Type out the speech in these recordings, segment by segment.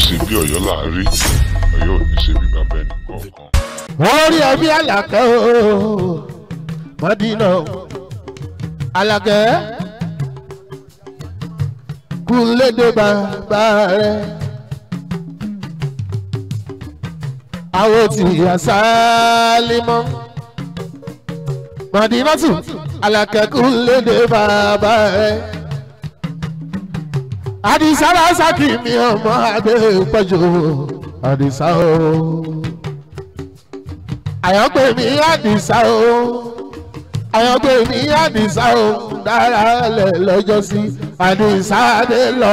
ṣe bí Ọ̀yọ́ láàrí Ọ̀yọ́ ò ní ṣe bí bàbá ẹnì kọ̀ọ̀kan. wọ́n rí ẹbí Àlàkẹ́ ooo Mọ́dínà Àlàkẹ́ kúnlédè bàbá rẹ̀ àwọn tí àṣálímọ́ Mọ́dínà tù Àlàkẹ́ kúnlédè bàbá rẹ̀ Àdìsá lásàkì mi ọmọ adé pọ̀jù Àdìsá ooo àyàngbé mi Àdìsá o àyàngbé mi Àdìsá o dára lẹ̀ lọ́jọ́ sí Àdìsá dé lọ.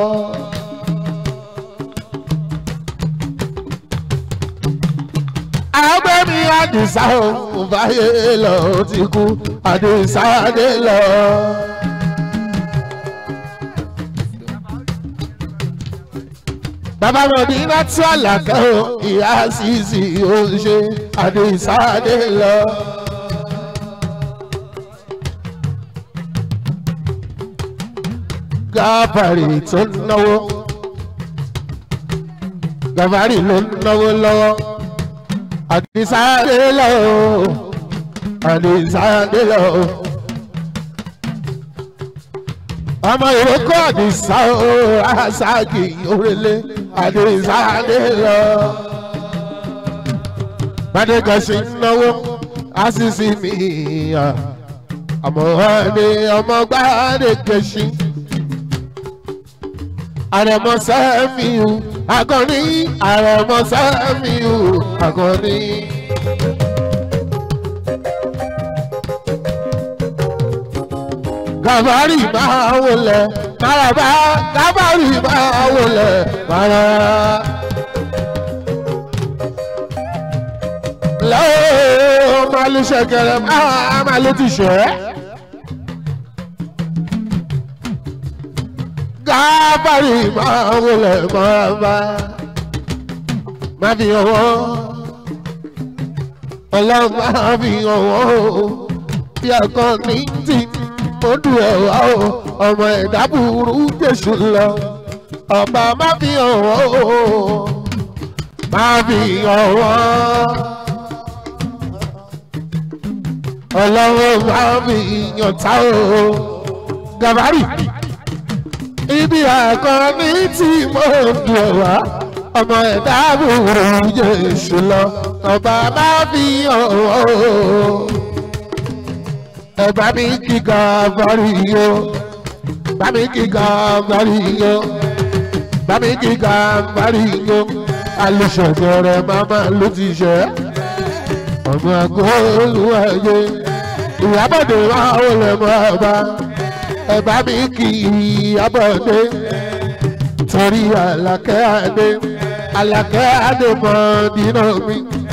àyàngbé mi Àdìsá o báyé lọ ti kú Àdìsá dé lọ. bàbá Mọ̀dínà tí Àlàkẹ́ o ìyá sísì ó ṣe Àdìsá dé lọ. Gàfárì tó náwó Gàfárì ló náwó lọ́wọ́ Àdìsá dé lọ Àdìsá dé lọ. ọmọ ìrókò Àdìsá o àṣàkì òrèlè Àdìsá dé lọ. Bádégàṣì náwó àṣìṣì mi àmọ́ ẹni ọmọ Gbádégàṣì àrẹ̀mọ Sẹ́míù Àkànní àrẹ̀mọ Sẹ́míù Àkànní. Gàfárì máa wọlé maraba Gàfárì máa wọlé maraba. lọ́wọ́ máa ló ṣẹ̀kẹ̀rẹ̀ máa ló ti ṣẹ́. Gàfárì máa wọlé maraba. má fi hàn wọ́n ọlọ́run máa fi hàn wọ́n bí Àkànní ti mo dùn ẹ̀wà o ọmọ ẹ̀dá burú jésù lọ ọba má fi hàn wọ́n o má fi hàn wọ́n ọlọ́run má fi yàn tá o. Gàfárì ibi Àkànní tí mo dùn ẹ̀wà ọmọ ẹ̀dá burú jésù lọ ọba má fi hàn wọ́n o. Bá mi kí Gàfárì yo bá mi kí Gàfárì yo bá mi kí Gàfárì yo alùsọ̀gẹ̀rẹ̀ màmá ló ti ṣẹ́ ọmọ Agolúwayé Ìyábọ̀dé máa ń lè mọ́ ọba bá mi kí Ìyábọ̀dé torí Àlàkẹ́ Adé Àlàkẹ́ Adé Mọ̀dínà mi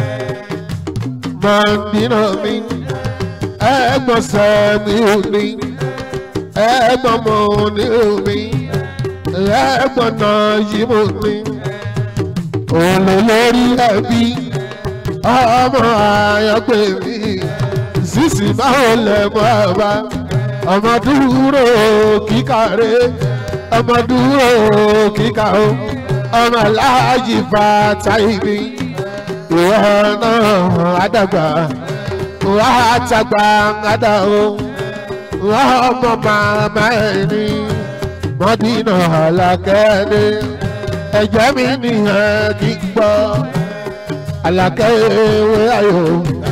Mọ̀dínà mi. Ẹ̀gbọ́n Sẹ́míù ni ẹ̀gbọ́n Mọ̀níù ni ẹ̀gbọ́n Nájímù ni olólórí ẹbí ọmọ Àyàngbé mi sísì máa lẹ̀ mọ́ ọba ọmọ dúró kíkàrè ọmọ dúró kíkà o ọmọ Aláàjì Fàtáì mi ìwọ náà àdàgbà. Wà á tàgbà ńgádà o, wà á mọ màmá ẹni, Mọ́dínà Àlàkẹ́ ni, ẹ̀jẹ̀ mi nìyẹn kí n gbọ́, Àlàkẹ́ ewé ayò,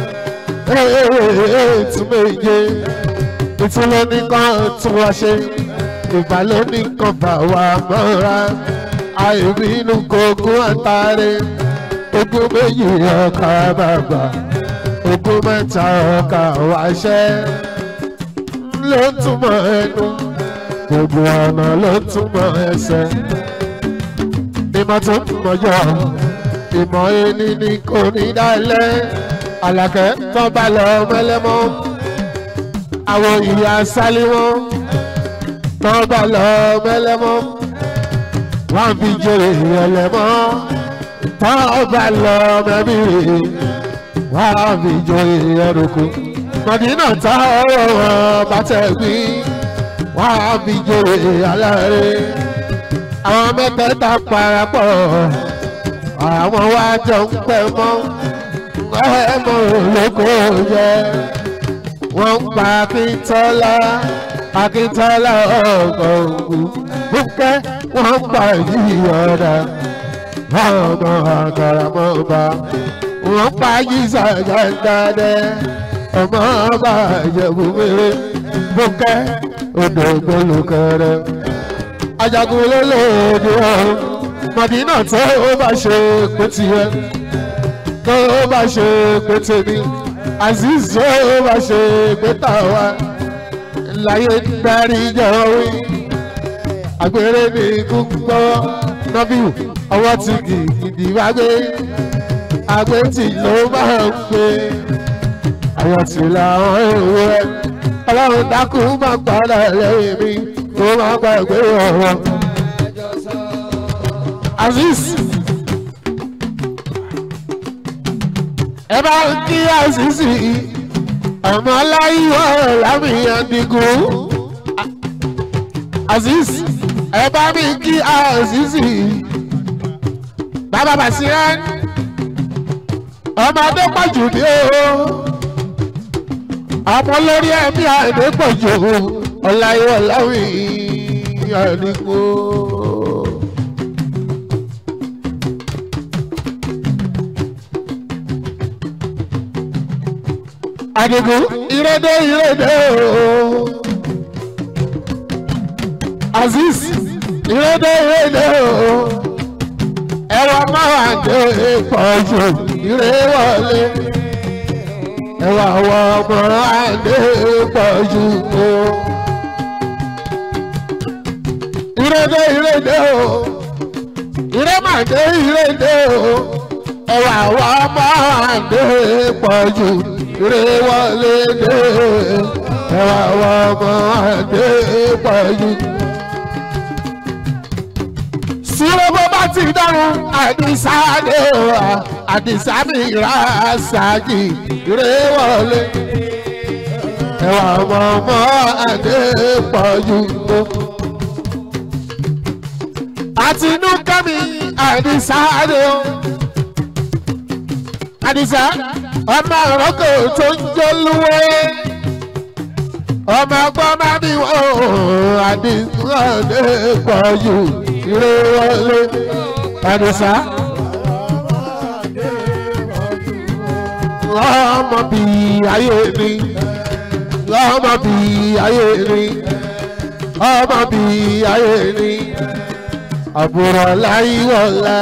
tún méje, ìtúlẹ̀ nìkan tún wá ṣe, ìbàlẹ̀ nìkan fà wá mọ́ra, àìbínú kókó àtàrẹ, ogún méjì ọkà bàbà. Ogún mẹ́ta ọkà wáṣẹ́ ló ń túmọ̀ ẹnu gbogbo ọ̀nà ló ń túmọ̀ ẹsẹ̀ ìmọ̀ tó ń mọ̀jọ́ ìmọ̀ ẹni ní kò ní dálẹ̀ Àlàkẹ́ tó bá lọ mẹ́lẹ́mọ́ àwọn ìyá sálímọ́ tó bá lọ mẹ́lẹ́mọ́ wọ́n fi jèrè ẹlẹ́mọ́ tó bá lọ mẹ́bìrì. Wà á fi joyè ẹrùkú Mọ̀dínà tá ọwọ́ wọn bá tẹ̀ gbí wà á fi joyè alárẹ̀ àwọn mẹ́tẹ̀ẹ̀ta parapọ̀ àwọn wá jọ ń pẹ́ mọ́ ẹ̀mọ́ olóko yẹ wọ́n ń pa Akíntọ́lá ọkọ̀ ògùn Bùkẹ́ wọ́n ń pa Yíyọ̀dá ọmọ àkàràmọ́ba wọ́n pa Yísà Jàǹdàdé ọmọ ọba Ìjẹ̀bú Mèrè Bùkẹ́ odò gbólùkẹrẹ Ajagun lólóòdì ọ̀hún Mọ̀dínà tó bá ṣe pé tiẹ̀ tó bá ṣe pé tèmi Azeez tó bá ṣe pé tàwa láyé darí jọ wí àgbèrè ní gbogbo nọ́bíù ọwọ́ ti gidi wá gbé àgbẹ̀tì ló máa ń gbé àwọn tí làwọn èrò ẹ Ọlọ́run dákun máa padà lẹ́yìn mi kó máa gbàgbé ọ̀rọ̀ Azeez ẹ bá ń kí Azeez ọmọ aláìwọ̀ lámìyàn dìgún Azeez ẹ bá mi kí Azeez bàbá Bàṣírá ọmọ Adépọ̀jù bí o ọmọ lórí ẹbí Adépọ̀jù ọláìwọ̀ lámìyàn dìgún. Adigun ìrèdè ooo Azeez ìrèdè ooo ẹwà máa dé pọ̀jù ìrè wọlé ẹwà wọ ọmọ àdé pọ̀jù ooo ìrèdè ooo ìrè máa dé ìrèdè ooo ẹwà wọ ọmọ àdé pọ̀jù. Ìrè wọlé dé ẹwà wọ ọmọ àdé pọ̀jù. Sílẹ̀ bó bá ti dárun Àdìsá dé wá Àdìsá mi ra ṣáàjì ìrè wọlé ẹwà ọmọ àdé pọ̀jù. Àtinúkẹ́ mi Àdìsá dé o Àdìsá ọmọ àrọ́kọ̀ tó ń jó lúwé ọmọ ọgbọ́n máa bí wọ́n Àdìsá dé pọ̀jù ìrè wọlé Àdìsá lọ́mọ bí ayé mi lọ́mọ bí ayé mi ọmọ bí ayé mi àbúrò láyíwọ̀lá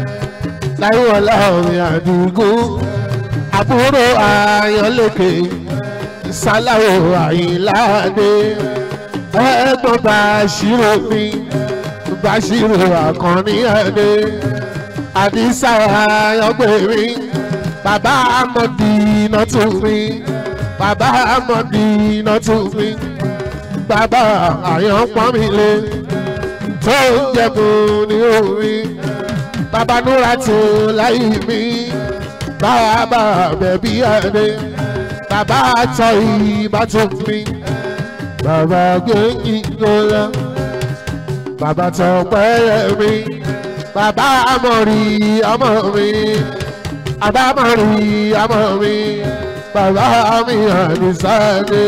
ọ̀rìn Àdìgún àbúrò Ayọ̀lékè Sàláwò Àyìnláde ẹ̀gbọ́n Bàṣírò mi Bàṣírò Àkànní Adé Àdìsá Ayọ̀gbèmí bàbá Mọ̀dínátù mi bàbá Mọ̀dínátù mi bàbá Àyànpọ́nmilé tó ń jẹ̀bù ní omi bàbá Núrátù láyé mi bàbá Bẹ̀bí Adé bàbá àtọ̀ ìbátò mi bàbá Gbẹ̀ngì Lọ́lá bàbá Tọ́pẹ́ mi bàbá Àmọ̀rí ọmọ mi bàbá Àmọ̀rí ọmọ mi bàbá mi Àdìsá dé.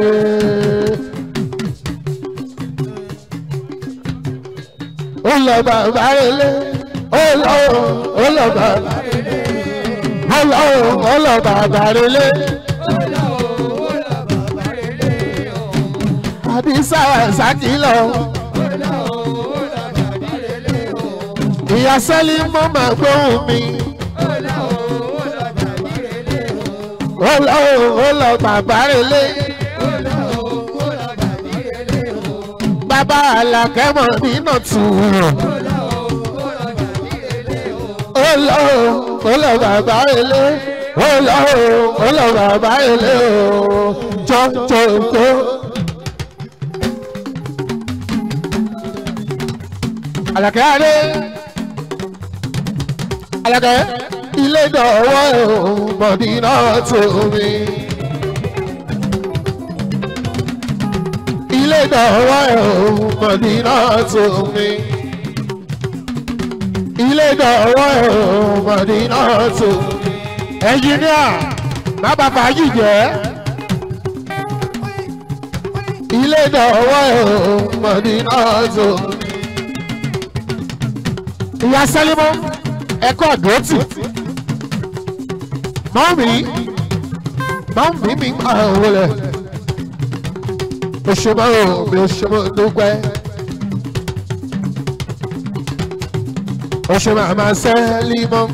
Ó lọ bàbá relé ó lọ bàbá relé ó lọ bàbá relé. Àdìsá Sàkí lọ. Ìyá Sẹ́lí mọ́ máa gbóhùn mi. Ó lọ bàbá relé. Bàbá Àlàkẹ́ Mọ̀dínátù. Ó lọ bàbá relé. Ó lọ bàbá relé o. Jọ́jọ́jọ́. Àlàkẹ́ Adé. Àlàkẹ́ ilé dọ̀wọ́ Mọ̀dínátù mi. Ilé dọ̀wọ́ Mọ̀dínátù mi. ilé ìdọ̀wọ́ Mọ̀dínà tó ẹnjìníà má bàbá yìí jẹ́ ilé ìdọ̀wọ́ Mọ̀dínà tó ìyá Sẹ́límọ́ ẹ̀kọ́ àdótì mọ́mí mi máa wọlé òṣèmọ́ mi òṣèmọ́ dúpẹ́ òṣèmọ́ àmà Sẹ́límọ́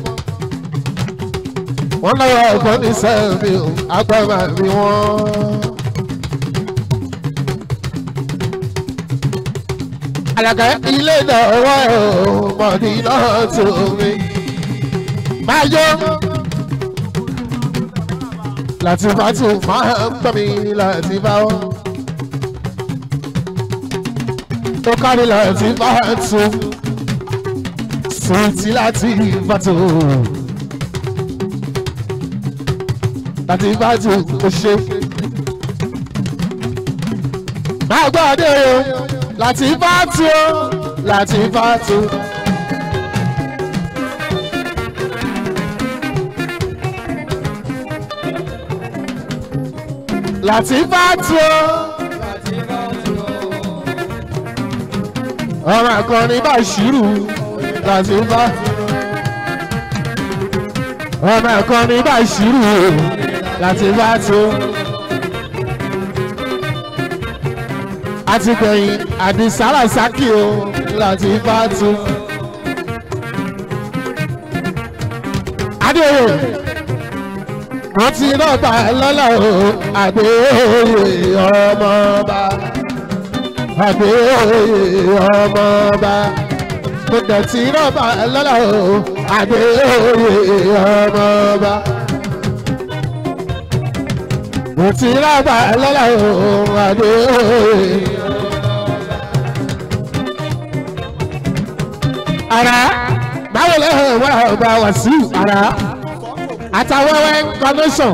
wọ́n lọ́wọ́ ẹ̀kọ́ ní sẹ́mi agbára mi wọ́n. Àlàkà ilé ìdọ̀wọ́ Mọ̀dínà tó mi máa yọ láti bá tún máa ń gbọ́ mi láti bá wọn. Ó kárí láti bá tún sùtì láti bá tún láti bá tún ó ṣe. Máa gbọ́ adé o láti bá tún láti bá tún. Láti bá tó ọmọ akọni bá ṣírù láti bá ọmọ akọni bá ṣírù láti bá tó àti gbẹ̀yìn àdìsára sákì o láti bá tó adéyò wọ́n ti rọ́bà lọ́lá o Adéoyè ọmọọba Adéoyè ọmọọba mo tẹ̀ ti rọ́bà lọ́lá o Adéoyè ọmọọba mo ti rọ́bà lọ́lá o Adéoyè ara báwo lẹ́hìn wọ́n ọba Wàsíù ara àtàwẹ́wẹ́ connection.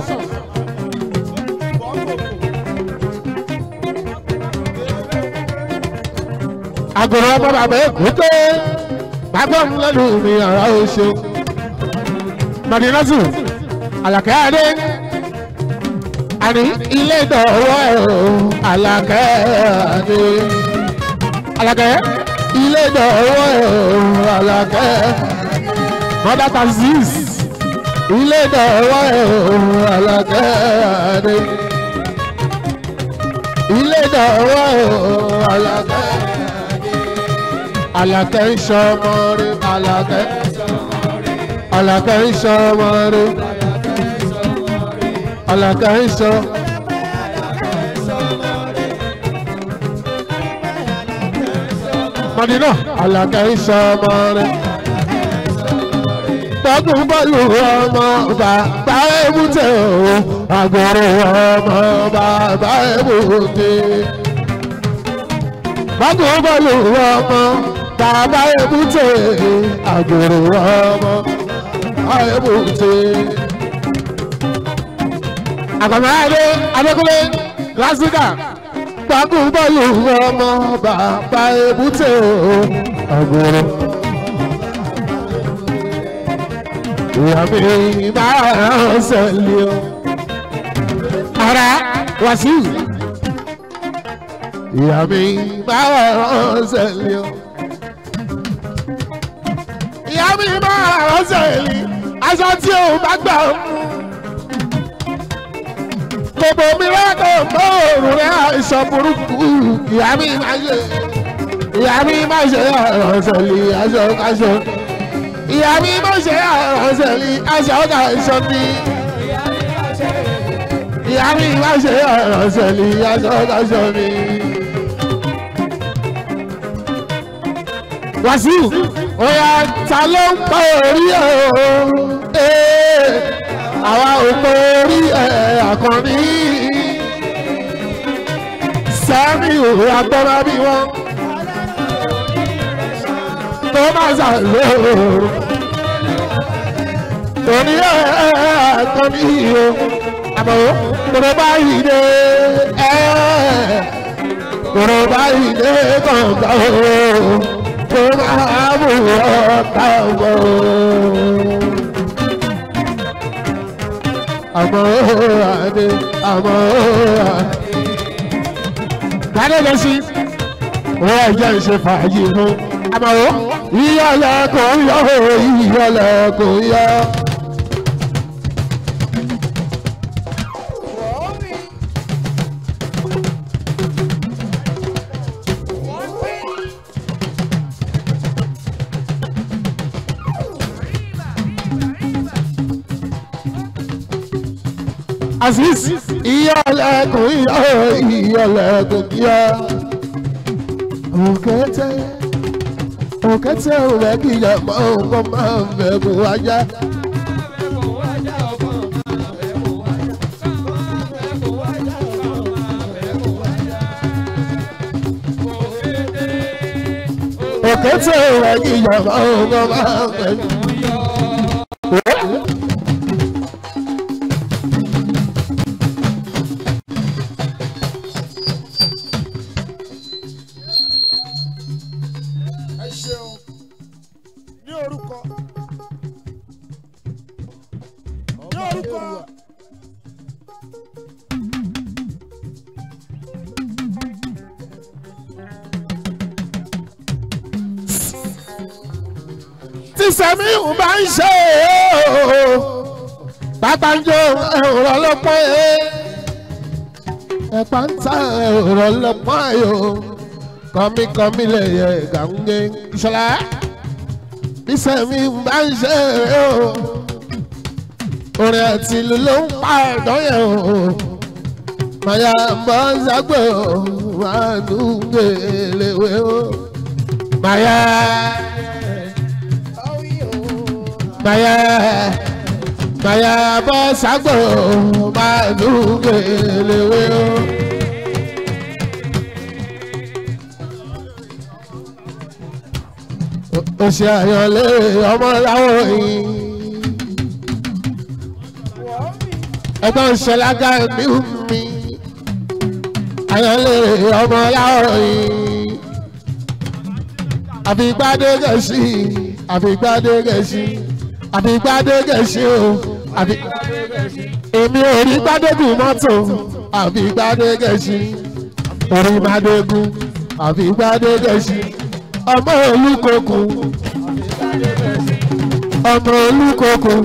Àgùrọ̀ ọmọ bàbá èkó pé bàbá òun lẹ́nu mi ọ̀rọ̀ oṣù. Mọ̀dínà tù Àlàkẹ́ Adé àní ilé ìdọ̀wọ́ Àlàkẹ́ Adé Àlàkẹ́ ilé ìdọ̀wọ́ Àlàkẹ́ mọ́dá taxis. Ilé ìdọ̀wọ́ Àlàkẹ́ Adé ilé ìdọ̀wọ́ Àlàkẹ́ Àlàkẹ́ ń ṣọmọ rẹ̀ Àlàkẹ́ ń ṣọmọ rẹ̀ Àlàkẹ́ ń ṣọ. Mọ̀dínà Àlàkẹ́ ń ṣọmọ rẹ̀ tọ́gùn bọ́ọ̀lù ọmọ bàbá èbúté o àgọ́rọ̀ ọmọ bàbá èbúté. tọ́gùn bọ́ọ̀lù ọmọ bàbá èbúté àgọ́rọ̀ ọmọ bàbá èbúté. àgbàmọ́ Adékúnlé lásìkò tọ́gùn bọ́ọ̀lù ọmọ bàbá èbúté o àgọ́rọ̀. Ìyá mi máa ń sẹ́lẹ̀ o. Ara Wàsíù. Ìyá mi máa ń sẹ́lẹ̀ o. Ìyá mi máa ń sẹ́lẹ̀ aṣọ tí o bá gbà mú. Gbogbo mi rẹ́kọ̀ mọ́ òòrùn rẹ̀ àìsàn burúkú. Ìyá mi máa ṣe àránṣẹ́lẹ̀ aṣọ káṣọ. Ìyá mi máa ṣe àránṣẹ́lẹ̀ aṣọ káṣọ ni. Ìyá mi máa ṣe àránṣẹ́lẹ̀ aṣọ káṣọ ni. Wàsíù oya ta ló ń pa orí ẹ̀ o? Àwa ò pa orí ẹ̀ Àkànní. Sẹ́mi ò agbára bí wọ́n. Tó máa ṣàlóòrò. Òní ẹ̀ Àkànní o. Àmọ́ kòrò báyìí dé kòrò báyìí dé kọ̀ọ̀kan o. Tó máa àbúrò táwọn àmọ́ àdé àmọ́ àdé lọ sí wọ́n ẹ̀jẹ̀ ń ṣe fàájì fún àmọ́ ìyọ̀lẹ̀ kò yọ ìyọ̀lẹ̀ kò yọ. Aziz ìyọ̀lẹ̀kùn ìyọ̀lẹ̀kùn yọ. Òkété òwe kìyà mọ́ ọkọ̀ máa ń bẹ̀kùn wájà. Òkété òwe kìyà mọ́ ọkọ̀ máa ń bẹ̀kùn. Sẹ́mi ò bá ń ṣe ooo pápá ń jó ẹ̀rọ lọ́pọ̀ ẹ̀pá ń ta ẹ̀rọ lọ́pọ̀ ayò kọ́míkọ́mí lè yẹ gàǹgé ìṣọ̀lá bí sẹ́mi ò bá ń ṣe ooo orin àti ìlú ló ń pa ẹ̀dọ́ yẹn ooo màyà bọ́ ságbó máa dùn gèlèwé ooo màyà. Maya bọ́ ságbó máa dùnkè léwé o. O ṣe àyànlé ọmọ láwọn yìí. Ẹgbọ́n ṣẹlágà mi mi. Àyànlé ọmọ láwọn yìí. Àfigbádé gẹ̀ẹ́sì, àfigbádé gẹ̀ẹ́sì. Àfigbádé gẹ̀ẹ́sì o, èmi ò rí gbádégùn mọ́tò, àfigbádé gẹ̀ẹ́sì, orí gbádégùn, àfigbádé gẹ̀ẹ́sì, ọmọ olúkokùn, ọmọ olúkokùn,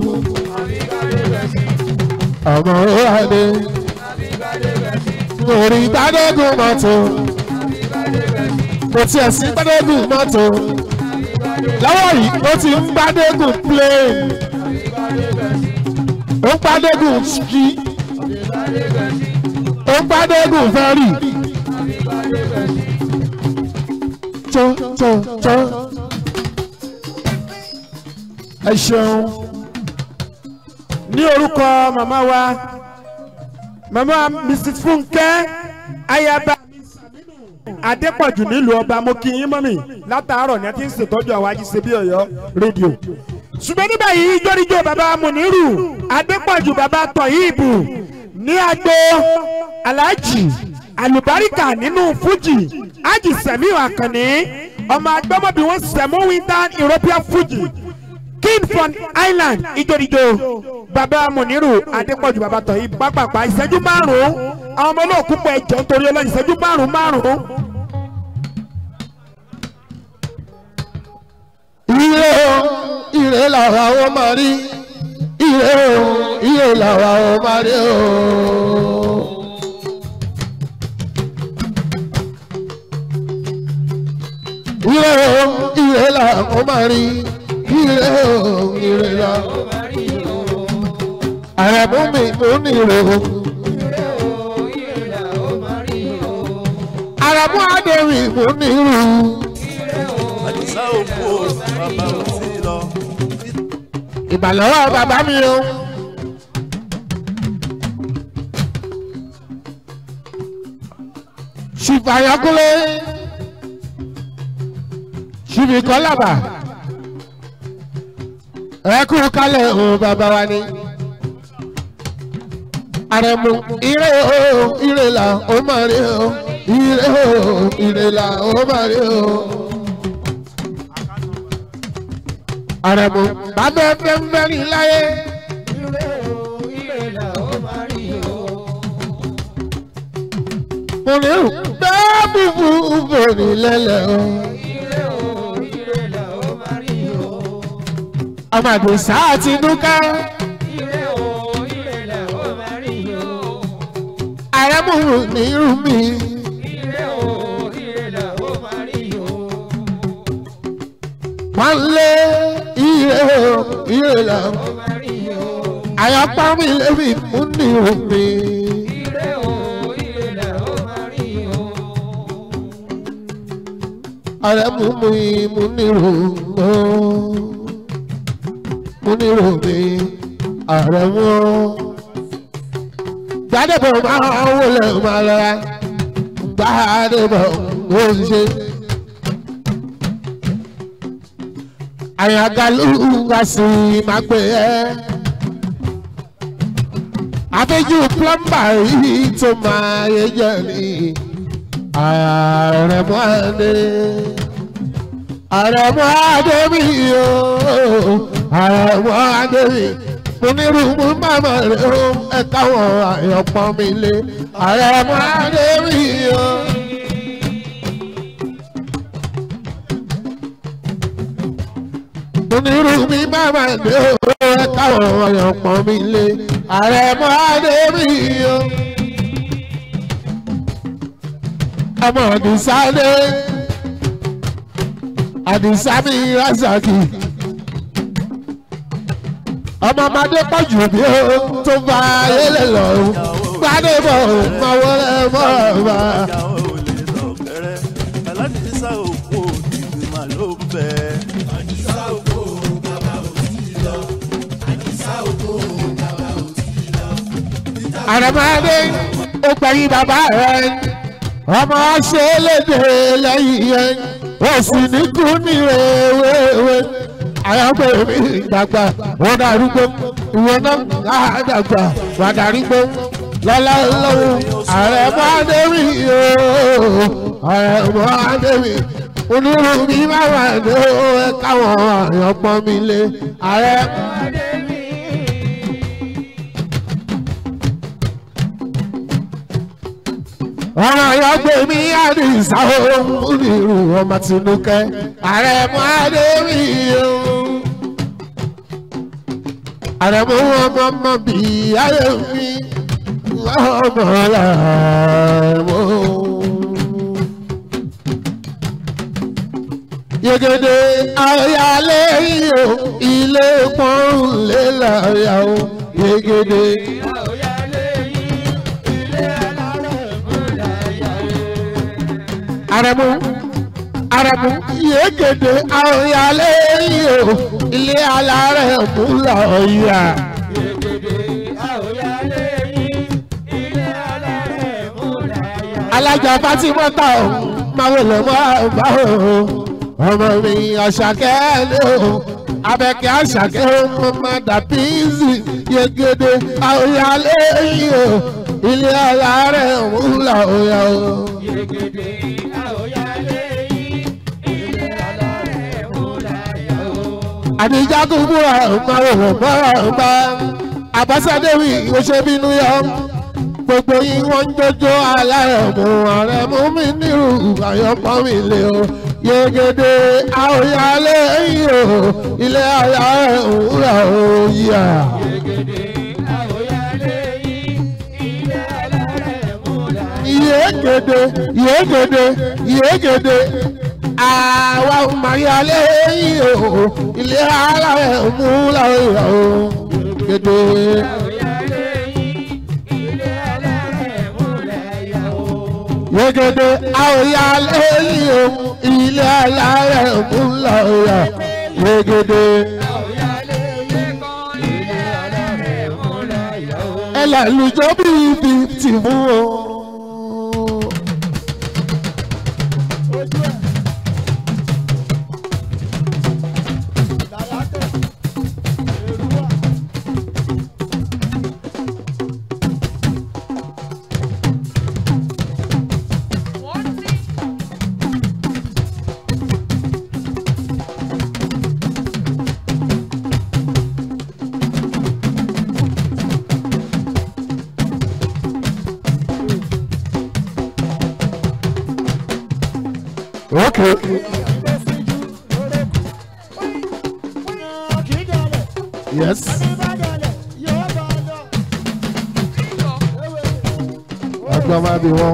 ọmọ òhàdé, orí gbádégùn mọ́tò, kò tiẹ̀ sí gbádégùn mọ́tò. Lọ́wọ́ yìí ó ti ń gbádégùn plane ó ń gbádégùn ski ó ń gbádégùn ferry tó. Ẹ ṣeun ní orúkọ màmá wa màmá Mrs. Fúnkẹ́ ayaba Adépọ̀jù nílùú ọba mo kí yín mọ́mì látàárọ̀ ní a ti ń ṣètọ́jú àwọn Ajíṣebí Ọ̀yọ́ rédíò. Ṣùgbọ́n ní báyìí ìjóríjó bàbá Mùnírù Adépọ̀jù bàbá Tọ̀yìbù ní agbo Aláàjì Àlùbáríkà nínú Fújì Ájì Sẹ̀míù Àkànní ọmọ agbọ́mọbí wọn Sẹ̀mú Winter European Fújì King from Island ìjóríjó bàbá Mùnírù Adépọ̀jù bàbá Tọ̀yìbù pápápá ìṣẹ́jú márùn-ún àwọn ọmọ olóòkú pọ̀ ẹ̀jọ̀ nítorí ọlọ́yin ìṣẹ́jú márùn-ún. Ire làwa ó máa rí ire làwa ó máa rí o. Ire làwa ó máa rí ire làwa ó máa rí o. Àrẹ̀mú mi ló ní ire o. Àrẹ̀mú Adéwì ló ní ire o. Àdìsá òkú o, bàbá ò sí lọ. Ìbàlọ́wọ́ bàbá mi o. Ṣìfàyàkúlé Ṣìfìkọ́lábà ẹ kú kálẹ̀ o bàbá wa ni. Àrẹ̀mú ire o ire là ó máa rí o ire o ire là ó máa rí o. Àrẹ̀mú bàbá ẹgbẹ́ ń bẹ́ ní láyé. Mo ní bẹ́ẹ̀ búburú bòní lẹ́lẹ̀ o. Amadu sáà ti dúkà. Àrẹ̀mú ní irú mi. Wọ́n lé ire la. Àyàpá mi lébi mú ní irú mi. Àrẹ̀mú mi mú ní irú mi. Mú ní irú mi. Àrẹ̀mú. Gbadebo máa wọlé máa lọ́ra. Gbadebo ó ń ṣe. Àyàgálù wá sí máa pè ẹ́. Àbẹ́jú plọ́mbà yìí tó máa yẹ jẹ́ ní. Àrẹ̀mú Adé. Àrẹ̀mú Adé mi yóò. Àrẹ̀mú Adé mi. Mo ní rúmú màmá rẹ̀ ó ẹ̀ka wọn àyọ̀pọ̀ mi lé. Àrẹ̀mú Adé mi yóò. Mo ní rúmú màmá rẹ̀ ó ẹ̀ka wọn àyọ̀pọ̀ mi lé. Àrẹ̀mú Adé mi yóò. Ọmọ Àdìsá dé. Àdìsá mi Razaki. Ọmọ ọmọdé pọ̀jù bí ó tó bá ayélè lọ. Gbadebo máa wọlé mọ́ ọ̀bà. Aládìsá òkú òdìgbì máa ló ń bẹ. Àdìsá òkú bàbá ò tí ì lọ. Àdìsá òkú bàbá ò tí ì lọ. Àrẹ̀mú Adé ó gbẹ̀yìn bàbá rẹ̀. Ọmọ ṣe lédè lẹ́yìn yẹn. Ó sì ní kú ní rèwerèwe. Àyàgbé mi dàgbà, wọ́n darúgbó, ìwọ náà dàgbà, wà darúgbó, lọ́lá lọ́wọ́, Àrẹ̀mú Adé mi yóò, Àrẹ̀mú Adé mi, onírú mi máa wà ní káwọn àyàn pọ́n mi lé, Àrẹ̀mú Adé mi. Ọmọ Àyàgbé mi Àdìsá onírú ọmọ Tinúkẹ́, Àrẹ̀mú Adé mi yóò. Àrẹ̀mú ọmọ bí ayé mi ọmọ làmú. Yegede ayálé yìí o, ilé pọ́n lé láyà o, yegede. Àrẹ̀mú Àrẹ̀mú yegede ayálé yìí o, ilé alárẹ̀ mú lọ́ọ̀yà. Alájà Fátímọ́tà ò máa wọlé mọ́ àbá o. Ọmọ mi Àṣàkẹ́ lé o. Abẹ́kẹ́ Àṣàkẹ́ ó máa dàbí ìzì. Yegede ayálé yìí o, ilé alárẹ̀ mú lọ́ọ̀yà o. Àdìjágún múra máa wò mọ́ra bá. Àbáṣádéwì ó ṣe bínú yọ. Gbogbo yín wọ́n ń jójó Àrẹ̀mú Àrẹ̀mú mi nírú àyọ̀pọ̀ mi lé o. Yegede àwòyálé yìí o, ilé alárẹ̀ òwúrọ̀ òyà. Yegede yegede àwa màyálé yìí o, ilé alárẹ̀ òwúrọ̀ òyà o. Yegede. Yegede àwòyálé yìí o, ilé alárẹ̀ òwúrọ̀ òyà. Yegede. Ẹlẹ́ lùjọ́ bíi tì mú o. Okay. Yes. Àgbà máa bí wọn.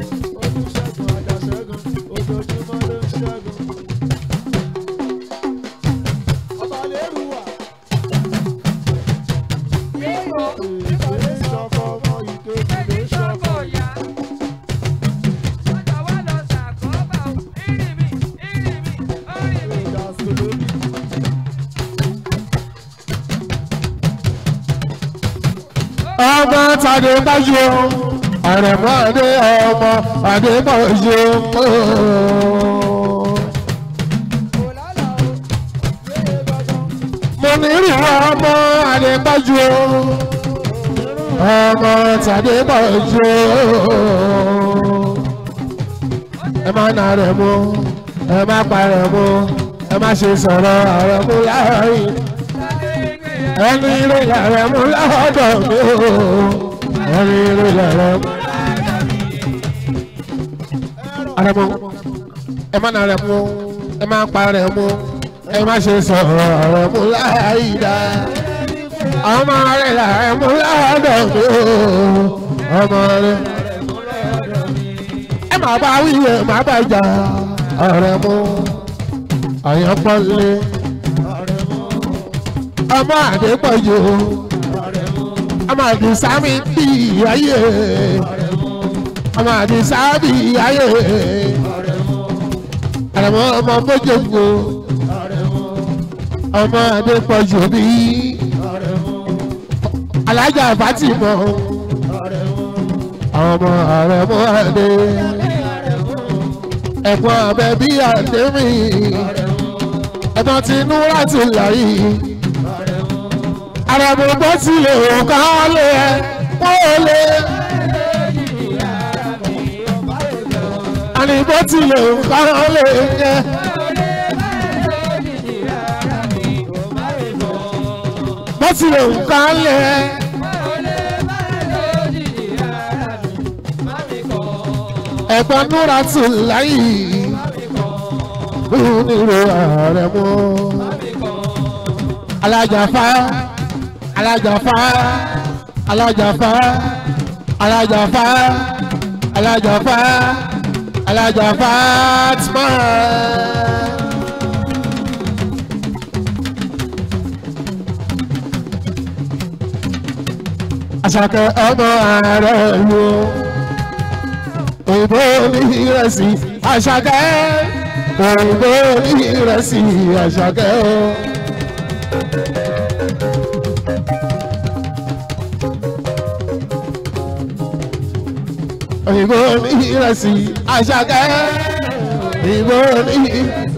Ọmọ tàdé bájú àrẹ̀mọ́ adé ọmọ adé bájú. Mo ní ìrìwọ̀ ọmọ adé bájú ọmọ tàdé bájú. Ẹ má nà rẹ̀ mú, ẹ má pa rẹ̀ mú, ẹ má ṣe sọ̀rọ̀ àrẹ̀ mú láàrin. Ẹni ilé yàrá mú lọ́dọ̀ mi o. Ẹni ilé yàrá mú. Àrẹ̀mú, ẹ má nà rẹ̀ mú, ẹ má pa rẹ̀ mú, ẹ má ṣe sọ̀rọ̀ àrẹ̀mú láìda. Ọmọ rẹ̀ yàrá mú lọ́dọ̀ mi o. Ọmọ rẹ̀. Ẹ má bá wíwẹ̀ má bá jà àrẹ̀mú. Àyànpọ̀lé. Ọmọ Adépọ̀jù ọmọ Àdìsá mi bí ayé ọmọ Àdìsá bí ayé Àrẹ̀mú ọmọ Mójòkó ọmọ Adépọ̀jù bí Alájà Fátímọ̀ ọmọ Àrẹ̀mú Adé ẹ̀gbọ́n abẹ bí Adémi ẹ̀gbọ́n Tinúrátù láyé. Àrẹ̀mú bó tilẹ̀ òkà lé ẹ wọlé. Àní bó tilẹ̀ òkà lé ẹ. Bó tilẹ̀ òkà lé ẹ. Ẹ̀gbọ́n Núrátù láyé. Nílò Àrẹ̀mú. Alájàfá. Alájàfá, Alájàfá, Alájàfá, Alájàfá, Alájàfá tìmọ̀. Àṣàkẹ́ ọmọ ààrẹ ìlú òyìnbó ní ìrẹsì Àṣàkẹ́ òyìnbó ní ìrẹsì Àṣàkẹ́ o. Òyìnbó ní ìrẹsì Àṣàkẹ́ òyìnbó ní.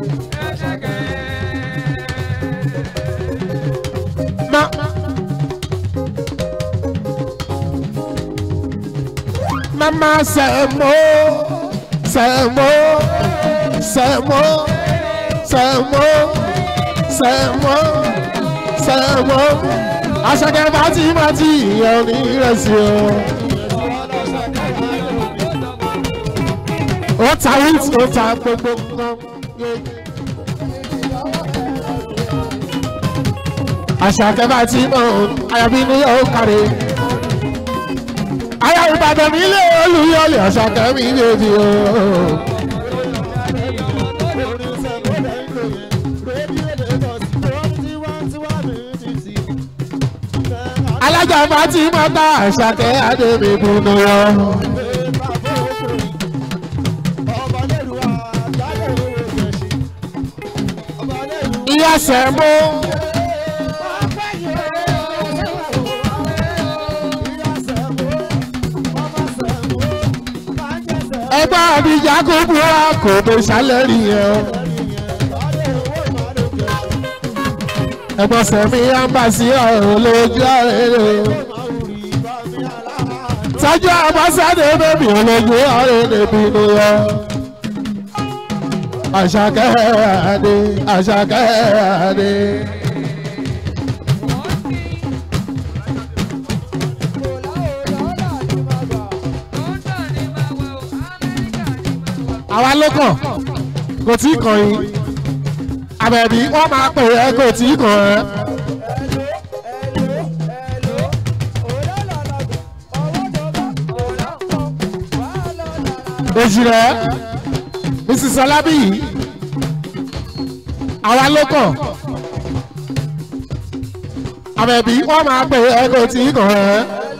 Mama Sẹ́mo Sẹ́mo Sẹ́mo Sẹ́mo Sẹ́mo Sẹ́mo Àṣàkẹ́ Fátímọ̀ ìyẹn ní ìrẹsì o. Ó ta wíìtì ó ta gbogbo nǹkan. Àṣàkẹ́ Fátímọ̀ ayọ̀bínú yóò kárí. Ayọ̀ Ìbàdàn nílé Olúyọ̀lé Àṣàkẹ́ mi bèbí o. Alájà Fátímọ̀ ta Àṣàkẹ́ Adébíbùnú yọ. Ìyá Sẹ́mo. Ẹgbẹ́ àbíjà kò búra kò tó sálẹ̀rì yẹn. Ẹgbọ́n Sẹ̀mí Ambasi ọ̀rọ̀ lójú ọ̀rẹ́. Tọ́jú Ambassadé bèbí olójú ọ̀rẹ́ níbi inú yọ. Àṣàkẹ́ Adé Àṣàkẹ́ Adé. Àwa ló kàn kò tí kàn yín àbẹ̀bí wọ́n máa pè é kò tí kàn ẹ́. èjì rẹ̀ mrs ọlábí àwa ló kàn àbẹ̀bí wọ́n máa pè é kò tí kàn ẹ́.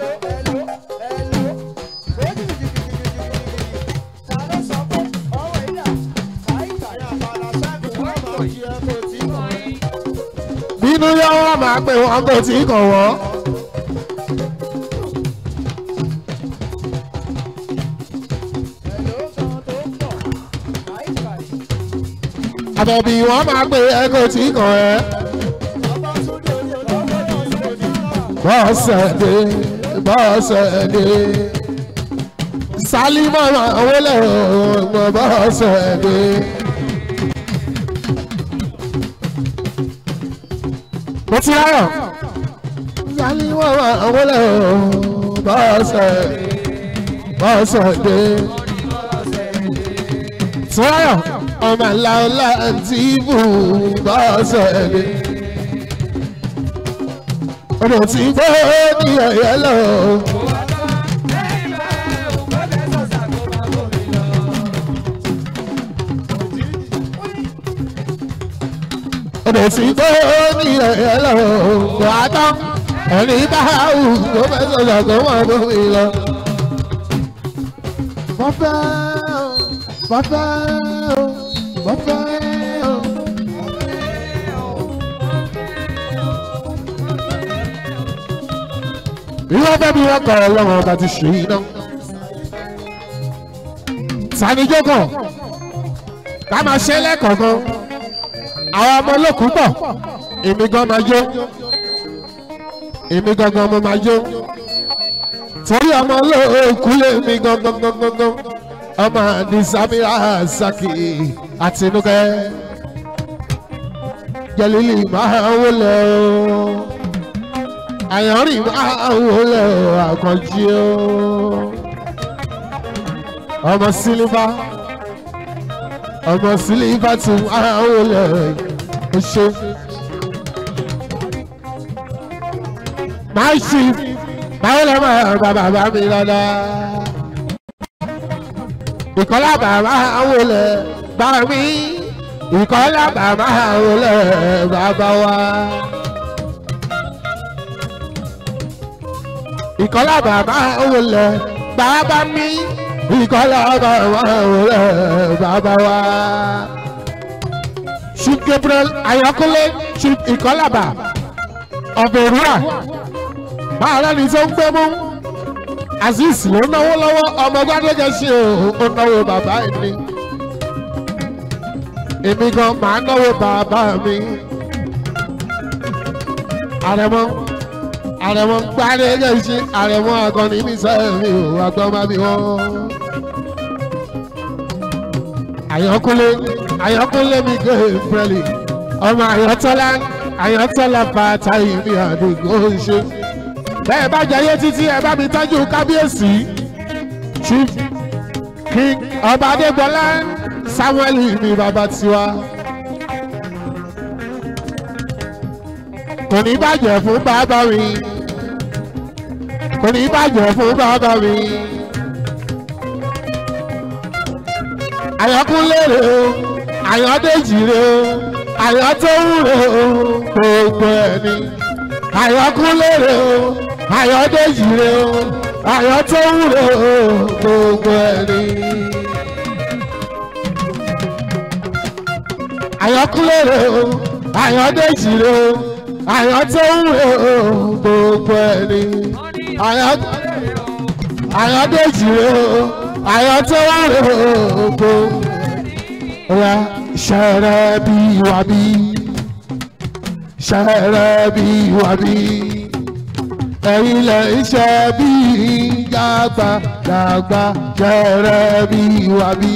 bínú yọ wọ́n máa pè wọ́n kò tí kàn wọ́n. àbẹ̀bí wọ́n máa pè é kò tí kàn ẹ́. bọ́sẹ̀dé bọ́sẹ̀dé sálímọ̀ wọlé ọ̀gbọ̀n bọ́sẹ̀dé. mo ti ráyọ̀ sálímọ̀ wọlé bọ́sẹ̀dé. tí ráyọ̀ ọmọ làólà àti ibù bọ́sẹ̀dé. ọ̀nà tí gbọ́ ní ẹ̀yẹ́ lọ. ọ̀nà tí gbọ́ ní ẹ̀yẹ́ lọ. wà á tán ẹni bá wù kó fẹ́ sọ̀rọ̀ kó mọ̀ tó mi lọ. bọ́fẹ́ bọ́fẹ́ bọ́fẹ́. ìwọ́n fẹ́ bí wọ́n kọ̀ ọlọ́run ọba ti ṣe iná. sanijọ́kọ̀ ká máa ṣe lẹ́kọ̀ọ̀kan àwọn ọmọ olókùn pọ̀ èmi gan máa jó èmi gangan mo máa jó torí ọmọ olókùn lè mi gangan ọmọ àdìsámírà saki àtinúkẹ́ jẹ́lílì máa wọlé o. àyànrìn máa wọlé àkànjí o. ọmọ sílífà tún máa wọlé oṣù. máa ṣì báwo lè máa bàbá mi dáadáa. ìkọlá bàbá wọlé bá mi. ìkọlá bàbá wọlé bàbá wa. ìkọlá bàbá wọlé bàbá mi. ìkọlá bàbá wọlé bàbá wa. Chief Gabriel Ayọ̀kúnlé Chief ìkọlábà ọ̀bẹ̀rúà máa lẹ́ni tó ń gbé mú. Azeez ló náwó lọ́wọ́ ọmọ gbàdégẹ ṣe ó náwó bàbá ẹni. èmi gan máa náwó bàbá mi. àrẹ̀mọ gbàdégẹ ṣe àrẹ̀mọ akọni ní sẹ́ẹ̀mì ò àgbọ̀n má bí wọ́n. Ayọ̀kúnlé mi Gabriel ọmọ Ayọ̀tọ́lá bàtà ìmí àdúgbò ṣe. bẹ́ẹ̀ bá jayé títí ẹ bá mi tọ́jú kábíyèsí Chief King ọba Adégbọlá Samuel ní bàbá tiwa. kò ní bàjẹ́ fún bàbá mi. Ayọ̀kúnlé rè o Ayọ̀dèjì rè o Ayọ̀tóhùn rè o gbogbo ẹni. Ayọ̀kúnlé rè o Ayọ̀dèjì rè o Ayọ̀tóhùn rè o gbogbo ẹni. Ayọ̀kúnlé rè o Ayọ̀dèjì rè o Ayọ̀tóhùn rè o gbogbo ẹni. Ayọ̀dèjì rè o Ayọ̀tóhùn rè o gbogbo ẹni. Ṣẹ̀rẹ̀ bí wàbí ẹ̀yin lẹ̀ ń ṣe bí dàgbà ṣẹ̀rẹ̀ bí wàbí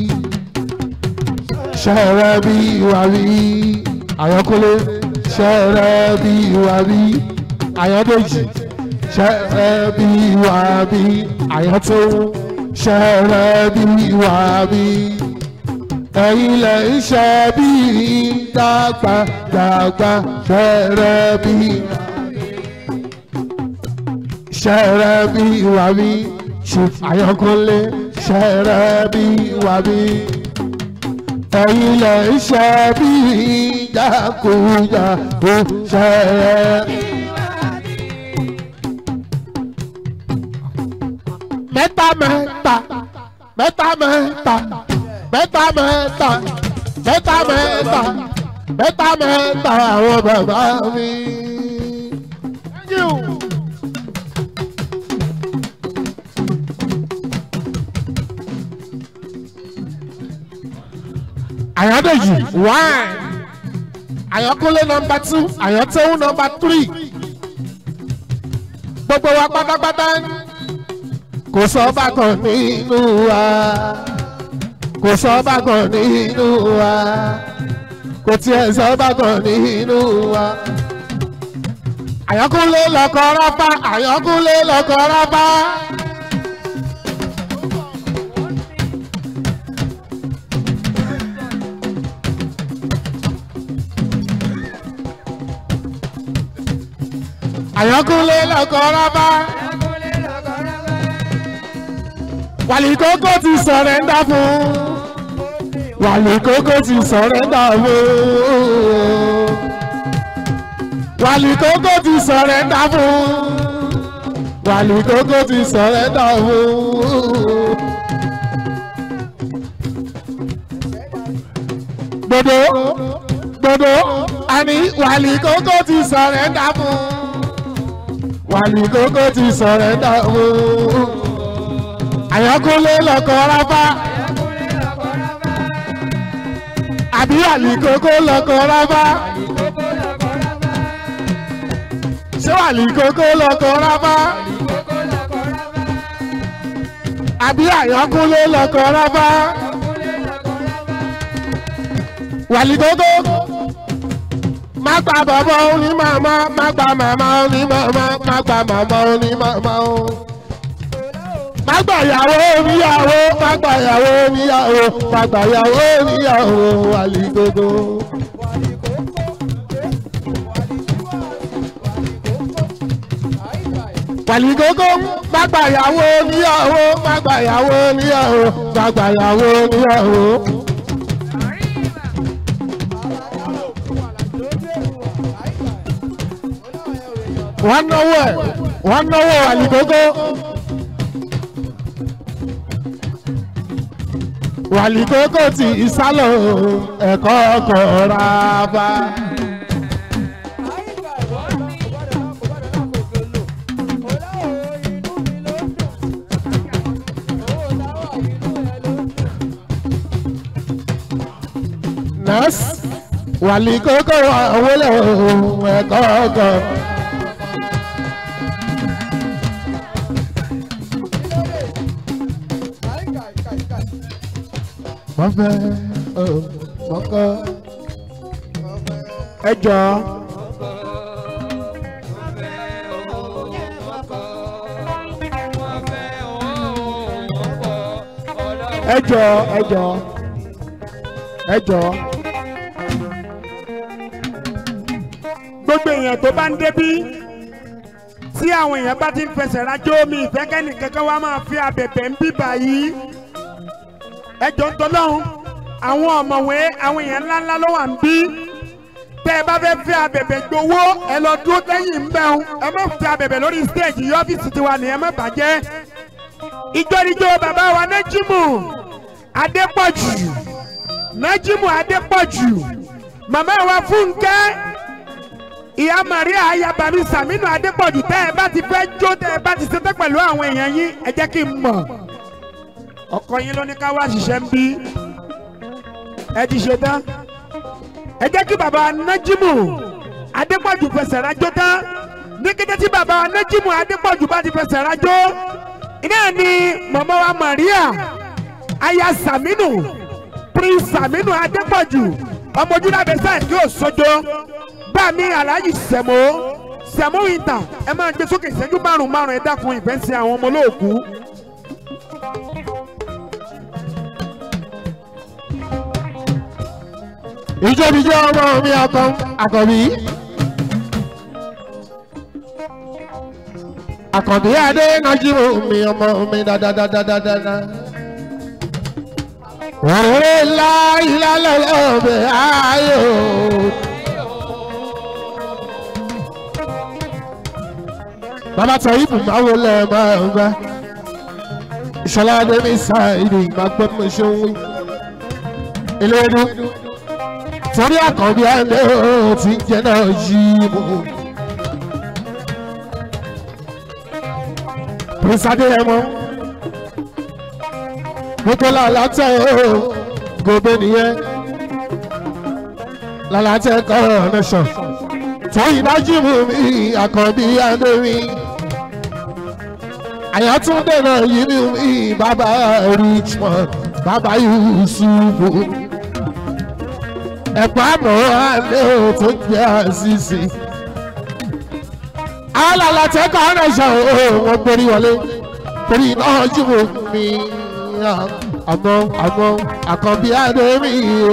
Ayọ̀kúnlé ṣẹ̀rẹ̀ bí wàbí Ayọ̀dèjì ṣẹ̀rẹ̀ bí wàbí Ayọ̀tóhùn ṣẹ̀rẹ̀ bí wàbí. ẹ̀yin lẹ̀ ń ṣe bí dàgbà dàgbà ṣẹ̀rẹ̀ bí wà mí Chief Ayọ̀kúnlé ṣẹ̀rẹ̀ bí wà mí ẹ̀yin lẹ̀ ń ṣe bí jákujàku ṣẹ̀rẹ̀ bí mẹ́ta mẹ́ta mẹ́ta mẹ́ta mẹ́ta mẹ́ta mẹ́ta mẹ́ta mẹ́ta mẹ́ta àwọn bàbá mi. Àyàndèjì one Àyànkúnlé number 2 Àyàntẹ́wù number 3 gbogbo wa pátápátá kò sọ́ba kan nínú wa kò sọ́ba kan nínú wa kò tiẹ̀ sọ́ba kan nínú wa. Àyànkúnlé lọkọ rábà Àyànkúnlé lọkọ rábà. Àyànkúnlé lọkọ rábà. Wàlíkókó ti sọ̀rẹ́ndà fún. Wàlíkókó ti sọ̀rẹ́ndà fún. Wàlíkókó ti sọ̀rẹ́ndà fún. Wàlíkókó ti sọ̀rẹ́ndà fún. Gbogbo àní Wàlíkókó ti sọ̀rẹ́ndà fún. Wàlíkókó ti sọ̀rẹ́ndà fún. Àyànkúnlé lọkọ rábà àbí Wàlíkókó lọkọ rábà ṣé Wàlíkókó lọkọ rábà àbí Àyànkúnlé lọkọ rábà. Wàlíkókó má gba bàbá oní màmá má gba màmá oní màmá má gba màmá oní màmá o. Magbayawo oníyàwó magbayawo oníyàwó magbayawo oníyàwó Wàlíkókó. Wàlíkókó magbayawo oníyàwó magbayawo oníyàwó magbayawo oníyàwó. Wọ́n náwó Wàlíkókó. Wàlíkókó ti ìsálò ẹ̀kọ́ ọkọ̀ rábà. Nọ́ọ̀sì Wàlíkókó wọlé ẹ̀kọ́ ọkọ̀. Wọ́n fẹ́ mọ́kọ́ ẹ jọ. Ẹ jọ. Gbogbo èèyàn tó bá ń débí tí àwọn èèyàn bá ti ń fẹsẹ̀ rájò mi ìfẹ́kẹ́ni kankan wá máa fi abẹ̀bẹ̀ ń bíbà yìí. Ẹjọ́ ń tọ́lọ́hún àwọn ọ̀mọ̀wé àwọn èèyàn ńláńlá ló wà ń bí tẹ́ ẹ bá fẹ́ fi abẹ̀bẹ̀ gbowó ẹ lọ dúró lẹ́yìn ń bẹ̀rù ẹ má fi abẹ̀bẹ̀ lórí stage yìí ọ́fíìsì tiwa ni ẹ má bàjẹ́. Ìjọ́ríjọ́ bàbá wa Nájímù Adépọ̀jù Nájímù Adépọ̀jù màmá wa Fúnkẹ́ ìyá Maria ayabami Sàmínú Adépọ̀jù tẹ́ ẹ bá ti fẹ́ jó tẹ́ ẹ bá ti ṣetán pẹ̀lú àwọn èèyàn yín ẹ jẹ́ kí n mọ̀. Ọkọ yín ló ní ká wá ṣiṣẹ́ ń bí ẹ ti ṣe tán ẹ jẹ́ kí bàbá Nájímù Adépọ̀jù fẹsẹ̀ rájò tán ní kété tí bàbá Nájímù Adépọ̀jù bá ti fẹsẹ̀ rájò iná ni màmá wa Maria aya Sàmínú Prince Sàmínú Adépọ̀jù ọmọ ojúlábẹ sáà kí o sojo bá mi Alhaji Sẹ̀mó Winter ẹ máa gbé sókè ìṣẹ́jú márùn-ún ẹ dákun ìfẹ́ sí àwọn ọmọ olóòkú. ìjọ́bíjọ́ ọmọ mi àkànbí. àkànbí adé nájímù mi ọmọ mi dáadáa. ọ̀rẹ́ láìlálọ́lọ́bẹ̀ ayò. bàbá Tàyíbù máa wọlé máa ń bá. ìṣọ̀lá adémi sáìdì máa gbọ́ mi ṣe ń wí. eléwédú torí àkànbí adé ó ti ń jẹ náà yí mú. pèsè adé ẹ mọ́. gbogbo làlátẹ̀ ó gòbè nìyẹn. làlátẹ̀ coronation. tóyìn nájímù mi àkànbí adé mi. àyàtúndé náà yí mi bàbá Richmond bàbá Yusufu. ẹ̀pọ̀ àmọ́ àlẹ́ ò tó jẹ́ àṣìṣe. alàlàtẹ̀ coronation ó wọ́n gbórí wọlé torí nájímù mi àmọ́ àkànbí adé mi o.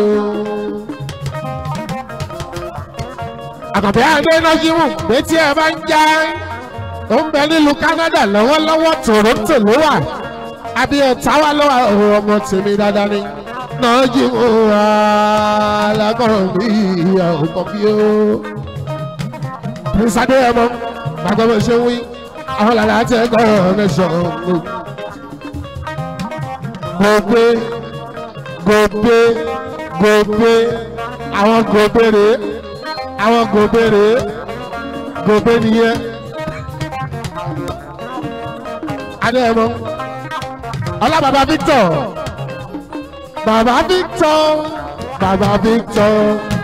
àkànbí adé nájímù létí ẹ bá ń já ó ń bẹ nílùú Canada lọ́wọ́lọ́wọ́ Toronto ló wà Abẹ́òkúta wà lọ́wọ́ ọmọ tèmi dáadáa ni nájímù alákọ̀ọ́bí àkànbí o. prince adéyẹmọ gbàgbọ́ bó ṣe ń wí àwọn làlá tẹ́ coronation gòbè àwọn gòbè rèé gòbè nìyẹn adéyẹmọ ọlá bàbá Victor bàbá Victor bàbá Victor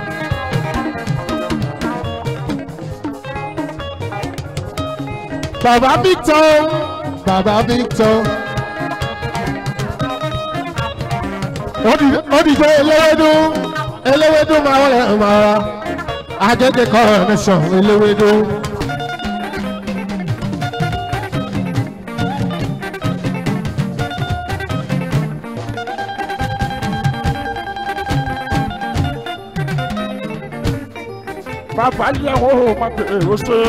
bàbá Victor bàbá Victor. ó dìde eléwédú máa wọlé mara Agége coronation eléwédú. bàbá yẹ̀wò máa bèrè ó ṣe.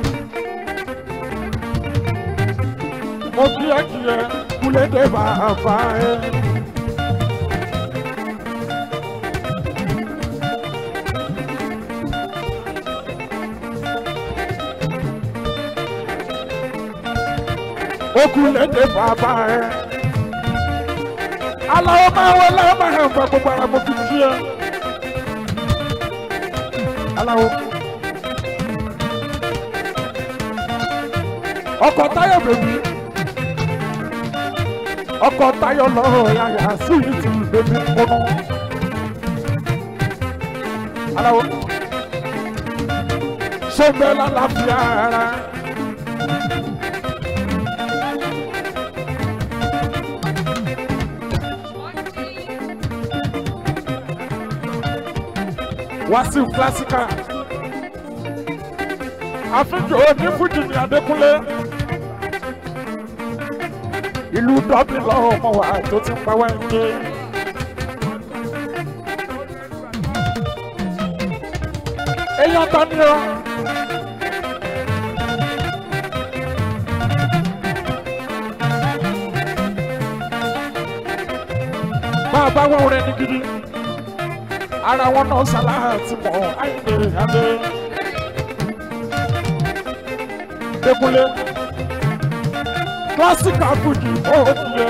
mo kí ẹ kúlẹ̀ dé bàbá ẹ. okunlede bàbá ẹ aláwọ máa wọ láwọn máa hàn fún gbogbo ara mo fi kí ẹ aláwọ ọkọ Táyọ̀ bèbí ọkọ Táyọ̀ lọ́rọ̀ yàyà sí ìtì bèbí kọ́nà aláwọ sọgbẹ́ lálàáfíà ara. Wasiu Classical àfijọ́ onífújì ní Adékúnlé ìlú Dublin lọ́wọ́ ọmọ wa tó ti ń pa wá ń jẹ. èèyàn tán ni ọ. bá a bá wọn rẹ ní gidi ara wọn náà ṣàlàyé ti mọ àìlè adé Dékúnlé Classical Fuji ó yẹ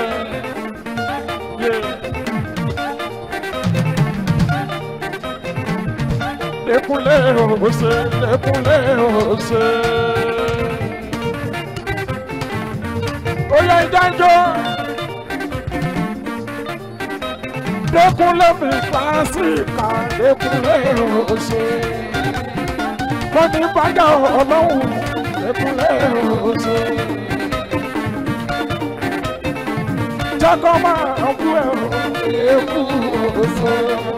Dékúnlé ó ṣe Dékúnlé ó ṣe ó yẹ ìdájọ́. Dékúnlé mi Classical Dékúnlé ó ṣe wọ́n ní bájà ọlọ́run Dékúnlé ó ṣe jákọ́ máa bú ẹ̀ ẹ̀kú ó ṣe.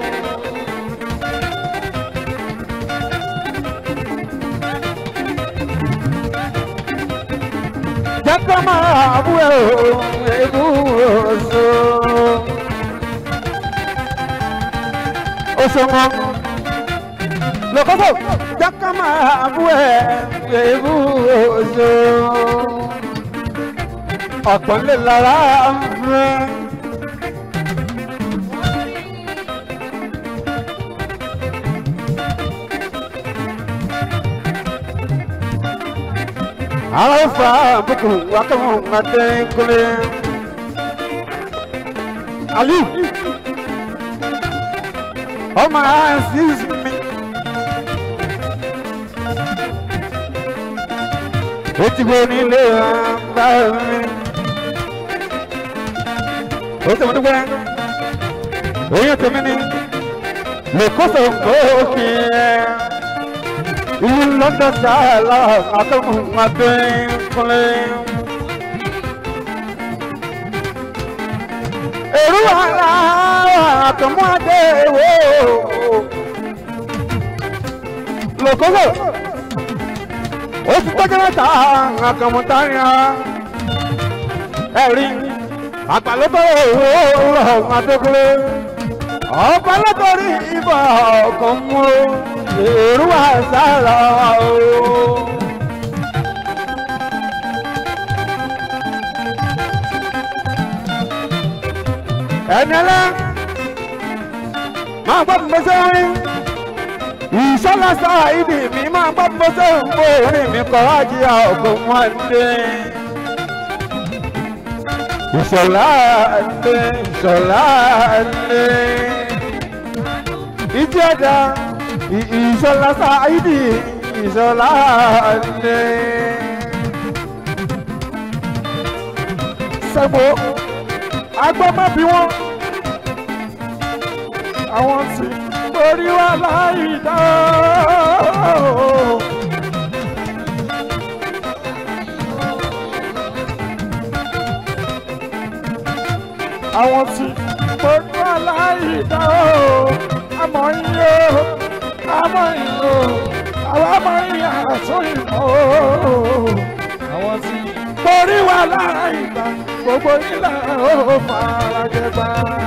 jákọ́ máa bú ẹ̀ ẹ̀kú ó ṣe. ó ṣe wọn lọ́kọ́sọ̀ jákà máa bú ẹ̀ ebú oṣù ọ̀pọ̀lẹ̀ lára rẹ̀. Alfa buku wakamu ngate kule Ali Oh my eyes me Oti boni le ba mi Oti mo dugbe Oyin temini le koso ko ki Ilu lọ́dọ̀ sáàlá àtọ́mù àti kúnlẹ̀. Èrú àlá àtọ́mù àti èwò. Lòkòlò, ó ti tọ́jú mẹ́ta àkàmù táyà. Ẹ̀rí àpàlọ́tọ̀ èwò rọ̀ àtẹ́kúnlẹ̀. Ọ̀pọ̀lọpọ̀ rí ibà ọkàn mú. Èrú àṣàrà o. Ẹni ẹlẹ́ máa gbọ́ bí mo ṣe ń rí. Ìṣọ́lá sáà ìdí mi máa gbọ́ bí mo ṣe ń bó orí mi kọ́ àjíyá ọ̀gbọ̀n wọn dé. Ìṣọ̀lá dé, ìṣọ̀lá dé. Ìjì ẹ̀dá. Ìṣọ̀lá sáàìdì ìṣọ̀lá ní Ṣẹ́gbó agbọ́mọ́ bí wọ́n àwọn tí borí wà láìdá àwọn tí borí wà láìdá àmọ́ iye àmọ́ ìlú àwọn àmọ́ ìyá àtúnyìn àwọn tí borí wà lára ìgbà gbogbo nílẹ̀ ó fara jẹgbà.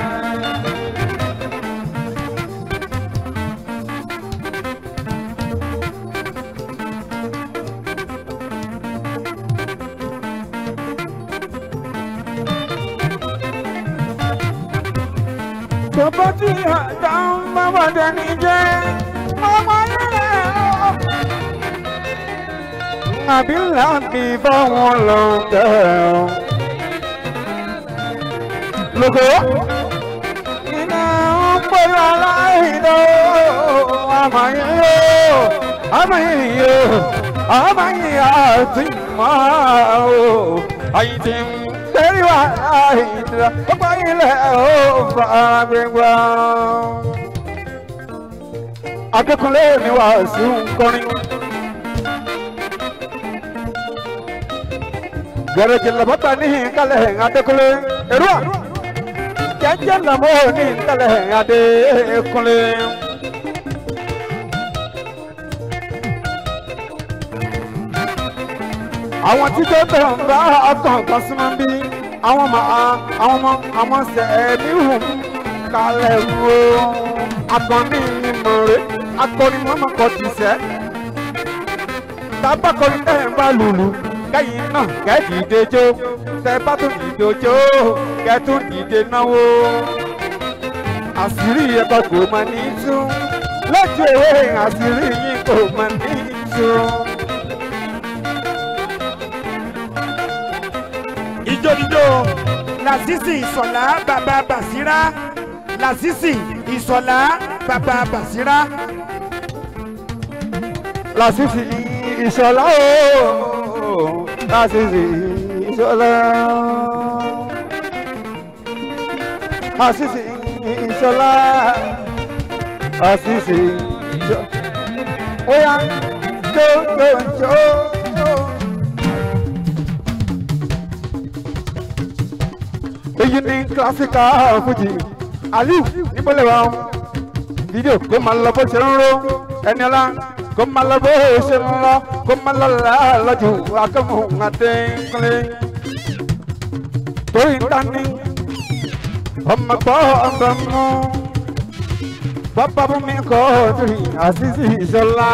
Gbogbo tí àjà ń bá wà dẹni jẹ́. Àbí láti bá wọn lọ tẹ̀ lóko iná ń pẹ̀lú aláìdó àmàyíyó àti máa o àyí tí ń tẹ́rí wà láìdó ọgbà ilẹ̀ ó fà gbẹ̀gbà. Akẹ́kọ̀ọ́ ni wà sí nkọrin. Gẹ̀rẹ́jẹ̀ lọ́bọ̀tà ní kálẹ̀ Adékúnlé. Èrúwà jẹ́jẹ́ lọ́mọ́ ní kálẹ̀ Adékúnlé. Àwọn tí tó bẹ̀ ń bá ọkàn kan súnmọ́ bí àwọn sẹ̀mí hù kálẹ̀ wo. Akọni ìmọ̀re akọni mọ́mọ́ kọ ti sẹ́. Tábàkọni ẹ̀ ń bá lùlù. Kẹ́yìn náà kẹ́dìdé jó tẹ bá tún dìde jó kẹ́tún dìde náwó. Àṣírí ẹ̀kọ́ kò mọ̀ ní tú lójú ewé àṣírí yìí kò mọ̀ ní tú. Ìjòdìjò Lásìsì Ìṣọ̀lá bàbá Bàṣírá Lásìsì Ìṣọ̀lá bàbá Bàṣírá. Lásìsì Ìṣọ̀lá ooo. Lásìsì Ìṣọ̀lá Lásìsì Ìṣọ̀lá Lásìsì Ìṣọ̀lá oya jó. Èyí ni classical Fuji Aliu níbọ̀lẹ̀ wa fídíò kó máa lọ bó ṣe ń ró ẹni ọlá. Kó máa lọ bó ṣe ń lọ kó máa lọ lọ́jọ́ akẹ́mù Adékúnlé torí ń dání ọmọ gbọ́ ọmọ mú bàbá fún mi Quadri Azizi Ìṣọ̀lá.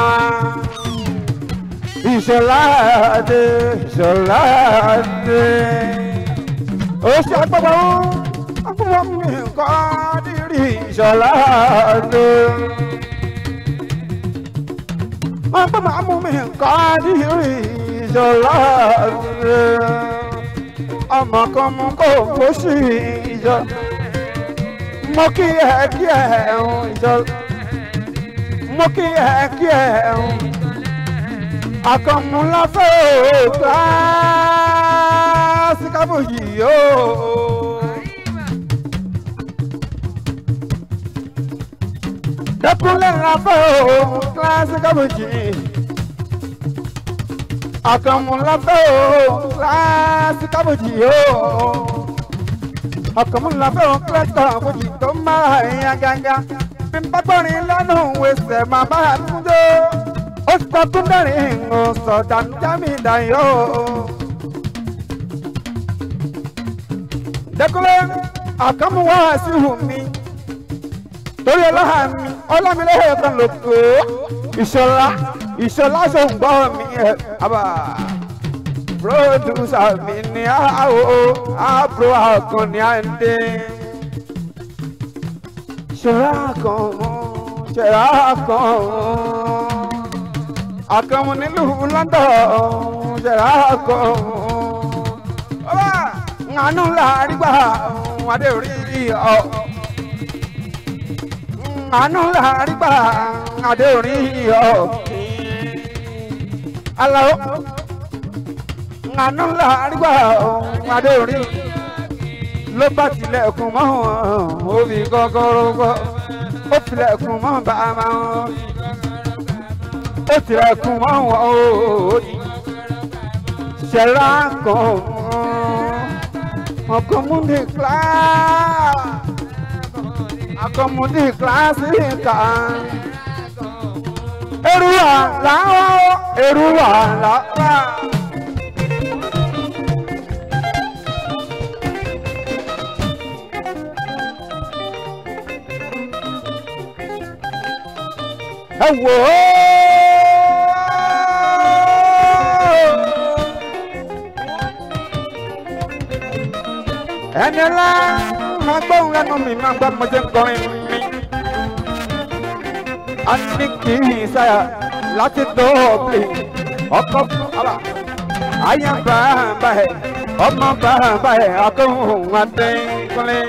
Ìṣọ̀lá dé, Ìṣọ̀lá dé. Ó ṣe àgbàbọ̀ fún mi Quadri Ìṣọ̀lá dé. Bàbá mú mi Quadri Ìṣọ̀lá dé. Ọmọ kan mú kó gbóṣì Ìṣọ̀lá. Mo kí ẹ Ìṣọ̀lá. Mo kí ẹ Akọ̀múláfẹ́ òògbà síkábòyì yóò. Dẹ́kunlé láfẹ́ òògbà síkábòyì. Akọ̀múláfẹ́ òògbà síkábòyì yóò. Akọ̀múláfẹ́ òògbà síkábòyì tó máa ń yan gánga. Bí n bá gbọ́rin lẹ́nu wẹ̀sẹ̀ màmá àtúndó. Ó sọ tún bẹ̀rẹ̀ ń sọ dàmí dayọ̀. Dẹ́kunlé àkàmú wá sí Wùmí. Torí ọlọ́hà mi, ọlọ́milẹ́yẹ kan ló kó. Ìṣọ̀lá ṣòǹgbọ́ mi ẹ̀ àbá. Pírọ́dùsà mi ní àwọ̀ àbúrò àkànní àǹdé. Ṣọlá kan Àkànmú nílùú London ṣẹ̀rá kan. Àánú làárígbà adé orí ọ̀. Àánú làárígbà adé orí ọ̀. Aláwọ̀ àánú làárígbà adé orí. Ló bá tilẹ̀kùn mọ́ ó fi kọ́kọ́rọ́ gbọ́. Ó tilẹ̀kùn mọ́ bàbá wọn. Ó tilẹ̀kùn mọ́ wọn ó. Ṣẹ̀rá kan Akọ̀múdé kíláàsì kan. Èrúwà làwọ̀. Ẹ wò ó. Ẹni ńlá máa gbóhùn lẹ́nu mi máa gbọ́ mo ṣe ń kọrin mi. A ní kì í sáyà láti dọ́ọ̀bì ọkọ̀ bàbá. Ayé bàbá ẹ̀ ọmọ bàbá ẹ̀ akóhùn Adékúnlé.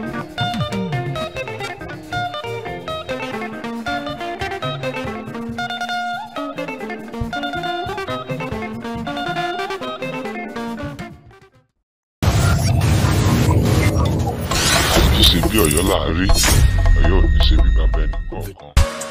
Ṣe bí Ọ̀yọ́ láàárí, Ọ̀yọ́ ò ní ṣe bí bàbá ẹnì kọ̀ọ̀kan.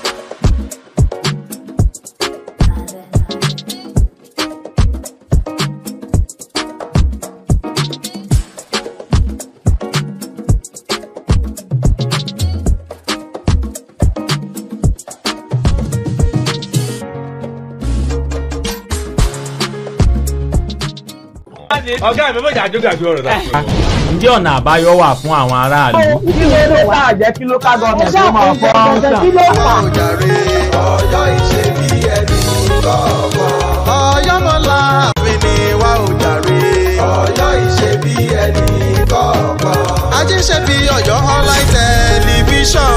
Ọ̀gá mi bó jà jógàjú ọ̀rọ̀ náà. Ǹjẹ́ ọ̀nà àbáyọ wà fún àwọn aráàlú? Kí ló dé tá a jẹ́ kí local government tó máa fọ́ ọ́n? Kí ló fà? Ọ̀yọ́ ìṣe bí ẹni kọ̀ọ̀kan. Ọ̀yọ́ mọ́lá mi ni wá ò jàre. Ọ̀yọ́ ìṣe bí ẹni kọ̀ọ̀kan. Ajé ṣe bí Ọ̀yọ́ online television.